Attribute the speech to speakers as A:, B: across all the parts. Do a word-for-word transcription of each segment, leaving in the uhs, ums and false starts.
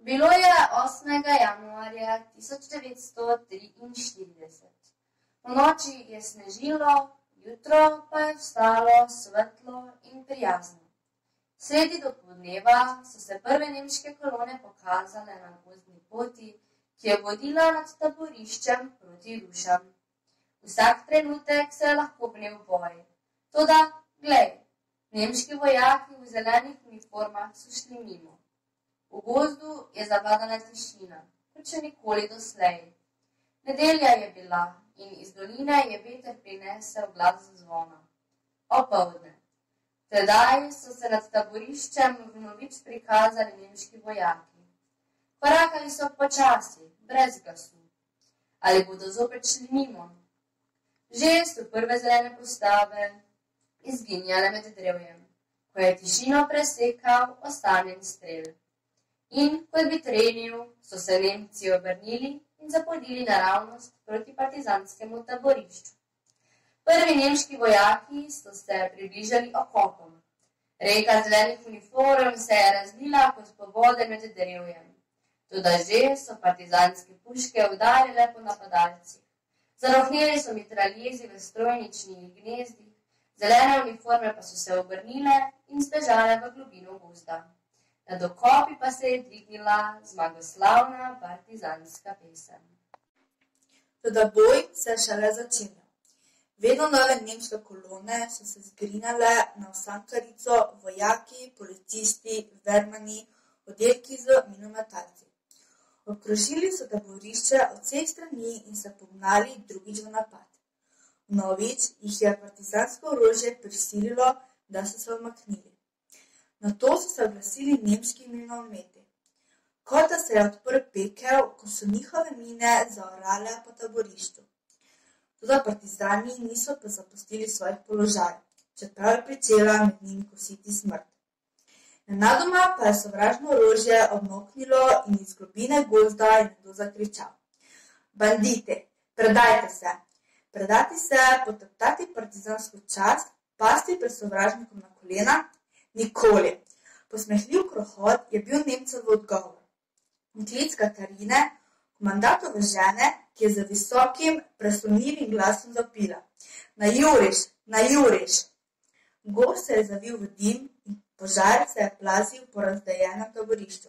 A: Bilo je osmega januarja tisoč devetsto triinštirideset. V noči je snežilo, jutro pa je vstalo svetlo in prijazno. Sredi dopoldneva so se prve nemške kolone pokazale na gozdni poti, ki je vodila nad taboriščem proti Rušam. Vsak trenutek se je lahko vnel boj. Toda, glej, nemški vojaki v zelenih uniformah so šli mimo. V gozdu je zavladala tišina, kot še nikoli doslej. Nedelja je bila in iz doline je veter prinesel glas zvona. Opoldne. Tedaj so se nad taboriščem vnovič prikazali nemški vojaki. Korakali so počasi, brez glasu. Ali bodo zopet šli mimo? Že so prve zelene postave izginjale med drevjem, ko je tišino presekal ostanjen strel. In, kot bi trenil, so se Nemci obrnili in zapodili naravnost proti partizanskemu taborišču. Prvi nemški vojaki so se približali okopom. Reka zelenih uniform se je razlila kot povode med drevjem. Toda že so partizanske puške udarile po napadalcih. Zarohneli so mitraljezi v strojničnih gnezdih, zelene uniforme pa so se obrnile in zbežale v globino gozda. Nad okopi pa se je dvignila zmagoslavna partizanska pesem.
B: Toda boj se je šele začenjal. Vedno nove nemške kolone so se zgrinjale na Osankarico, vojaki, policisti, vermani, oddelki z minometalci. Obkrožili so taborišče od vseh strani in se pognali drugič v napad. Vnovič jih je partizansko orožje prisililo, da so se umaknili. Nato so se oglasili nemški minometi. Kot da se je odprl pekel, ko so njihove mine zaorale po taborišču. Toda partizani niso pa zapustili svojih položajev, čeprav je pričela med njimi kositi smrt. Nenadoma pa je sovražno orožje obmoknilo in iz globine gozda je nekdo zakričal. Banditi, predajte se! Predati se, poteptati partizansko čast, pasti pred sovražnikom na kolena? Nikoli. Posmehljiv krohot je bil Nemcev odgovor. Klic Katarine, komandatove žene, ki je z visokim, presunljivim glasom zapila. Na juriš, na juriš! Gor se je zavil v dim in požar se je plazil po razdeljenem taborišču.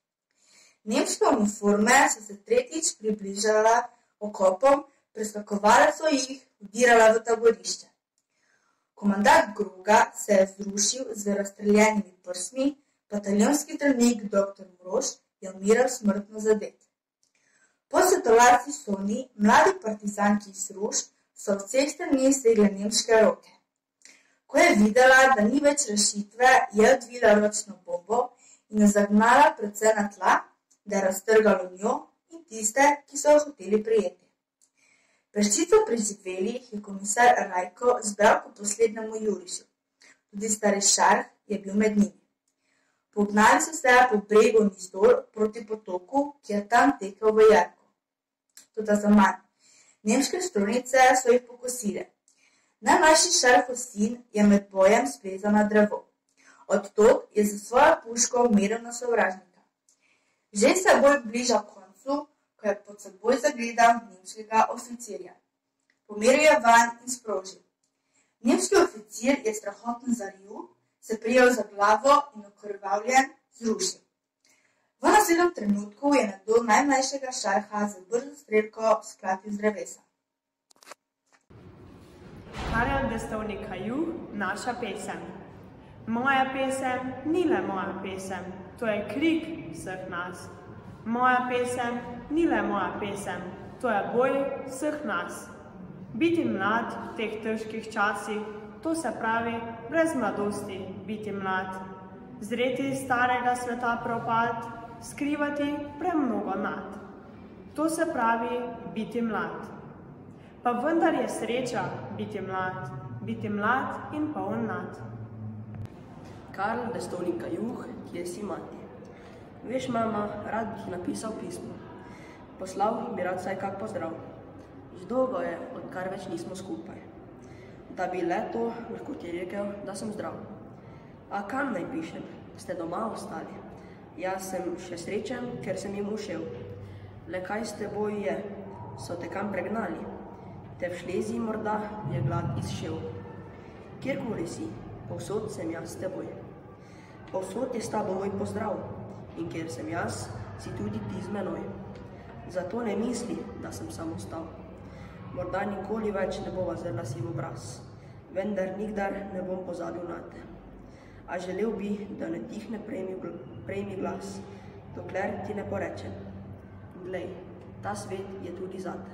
B: Nemške uniforme so se tretjič približala okopom, preskakovale so jih, vdirale v taborišče. Komandant Groga se je zrušil z razstreljenimi prsmi, bataljonski zdravnik doktor Mrož je umiral smrtno zadet. Po svetovalci Soni, mladi partizanki iz Ruš, so v vseh strani segle nemške roke. Ko je videla, da ni več rešitve, je odvila ročno bombo in jo zagnala predvsem na tla, da je raztrgalo njo in tiste, ki so jo hoteli prijeti. Peščico preživelih je komisar Rajko zbral po poslednjemu jurišu. Tudi stari Šarh je bil med njimi. Pognali so se po bregu navzdol proti potoku, ki je tam tekel v jarko. Toda zaman. Nemške strojnice so jih pokosile. Najmlajši Šarhov sin je med bojem splezal na drevo. Od tod je za svojo puško umiril na sovražnika. Že se boj bližal koncu, ko je pod seboj zagledal nemškega oficirja. Pomeril je van in sprožil. Nemški oficir je strahotno zaril, se prijel za glavo in okrvavljen zrušil. V naslednjem trenutku je nekdo najmlajšega Šarha z brzo strelko sklatil z drevesa.
C: Karel Destovnik Kajuh, naša pesem. Moja pesem ni le moja pesem, to je krik vseh nas. Moja pesem ni le moja pesem, to je boj vseh nas. Biti mlad v teh težkih časih, to se pravi brez mladosti biti mlad. Zreti iz starega sveta propad, skrivati premnogo nad. To se pravi biti mlad. Pa vendar je sreča biti mlad, biti mlad in poln nad.
D: Karel Destovnik Kajuh, ki je si mati. Veš, mama, rad bi ti napisal pismo. Poslal bi rad vsaj kak pozdrav. Že dolgo je, odkar več nismo skupaj. Da bi le to lahko ti rekel, da sem zdrav. A kam naj pišem? Ste doma ostali? Jaz sem še srečen, ker sem jim ušel. Le kaj s teboj je? So te kam pregnali? Te v Šleziji morda je glad izšel. Kjerkoli si, povsod sem jaz s teboj. Povsod je s tabo moj pozdrav in kjer sem jaz, si tudi ti z menoj. Zato ne misli, da sem samo stal. Morda nikoli več ne bova zrla si v obraz, vendar nikdar ne bom pozabil na te. A želel bi, da ne tihne prejmi glas, dokler ti ne porečem. Glej, ta svet je tudi zate.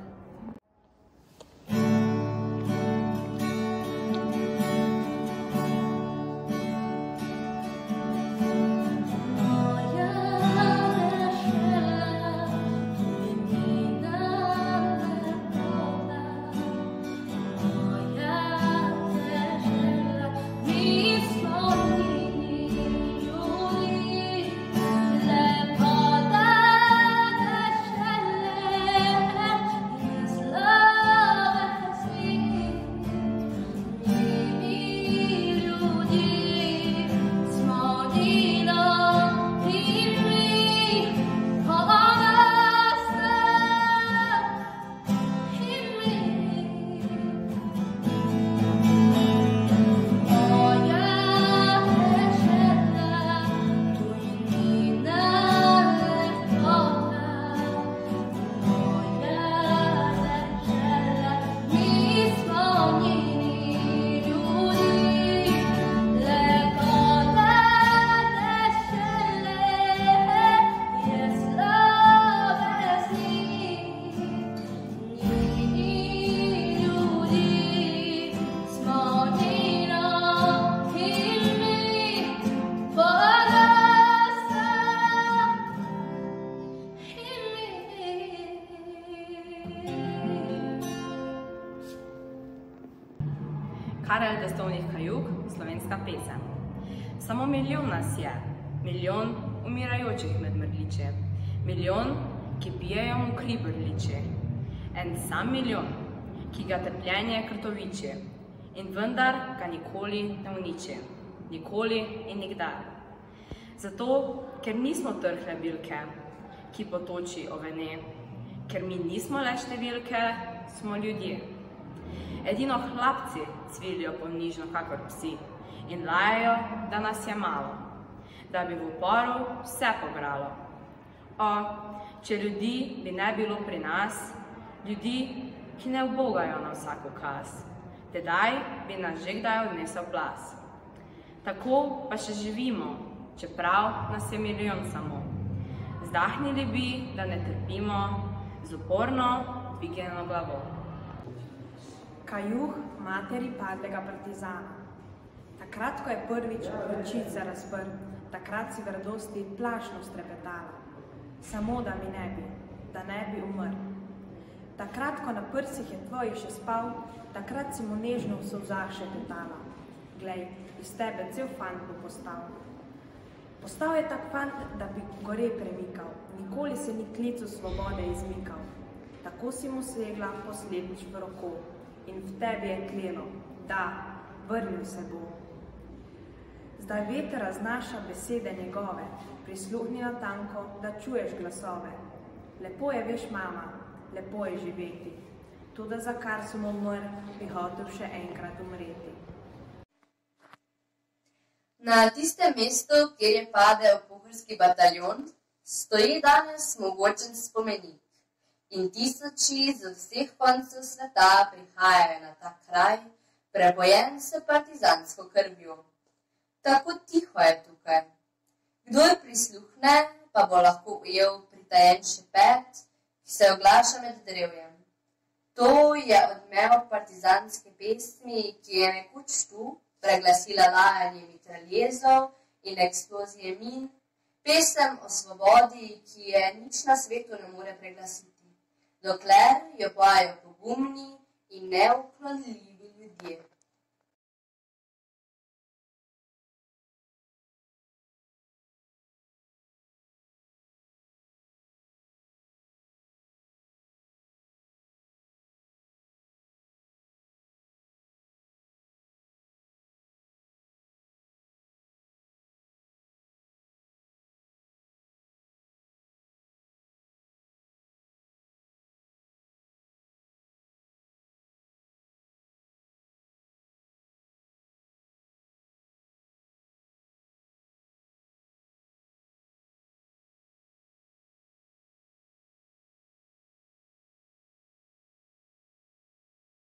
E: Karel Destovnik Kajuh, slovenska pesem. Samo milijon nas je, milijon umirajočih med mrliče, milijon, ki pijejo mu kri brliče, en sam milijon, ki ga trpljenje krtoviče in vendar ga nikoli ne uniči, nikoli in nikdar. Zato, ker nismo trhle bilke, ki potoči ovene, ker mi nismo le številke, smo ljudje. Edino hlapci cvilijo ponižno kakor psi in lajajo, da nas je malo, da bi v uporu vse pobralo. O, če ljudi bi ne bilo pri nas, ljudi, ki ne ubogajo na vsak ukaz, tedaj bi nas že kdaj odnesel plaz. Tako pa še živimo, čeprav nas je milijon samo. Zdahnili bi, da ne trpimo, z uporno dvignjeno glavo.
C: Kajuh materi padlega partizana. Takrat, ko je prvič vročica razprl, takrat si v radosti plašno strepetala. Samo da mi ne bi, da ne bi umrl. Takrat, ko na prsih je tvojih še spal, takrat si mu nežno v solzah šepetala. Glej, iz tebe cel fant bo postal. Postal je tak fant, da bi gore premikal, nikoli se ni klicu svobode izmikal. Tako si mu segla poslednjič v roko. In v tebi je klelo, da, vrnil se bo. Zdaj veter raznaša besede njegove, prisluhni na tanko, da čuješ glasove. Lepo je, veš, mama, lepo je živeti, toda za kar sem umrl, bi hotel še enkrat umreti.
A: Na tistem mestu, kjer je padel pohorski bataljon, stoji danes mogočen spomenik. In tisoči z vseh koncev sveta prihajajo na ta kraj, prebojen s partizansko krvjo. Tako tiho je tukaj. Kdor prisluhne, pa bo lahko ujel pritajen šepet, ki se oglaša med drevjem. To je odmev partizanske pesmi, ki je nekoč tu preglasila lajanje mitraljezov in eksplozije min, pesem o svobodi, ki je nič na svetu ne more preglasiti. Dokler jo pojejo pogumni in neuklonljivi ljudje.